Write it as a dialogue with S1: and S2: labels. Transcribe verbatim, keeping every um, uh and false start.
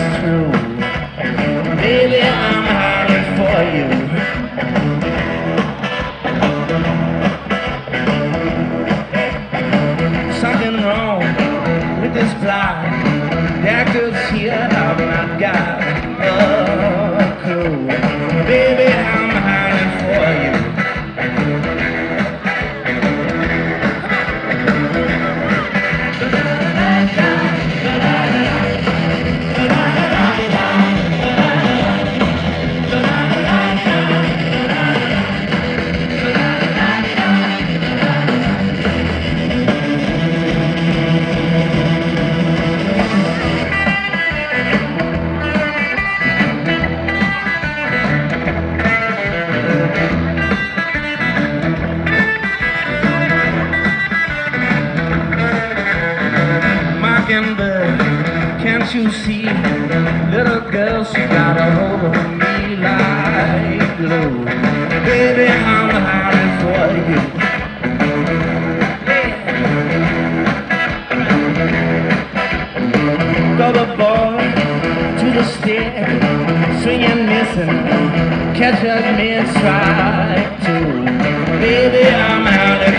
S1: true. Baby, I'm howling for you. Something wrong with this plot. The actors here have not got a clue. Baby, I'm howling for you. Can't you see, little girl, she got a hold of me like glue. Baby, I'm howling for you. Go the boy to the stair, swinging, missing, catch us mid-strike too. Baby, I'm howling.